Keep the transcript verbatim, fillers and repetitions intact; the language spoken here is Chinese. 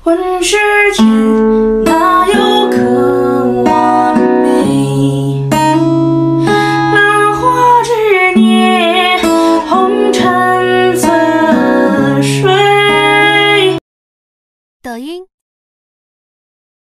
问世间哪有可完美？浪花之年，红尘似水。 抖音。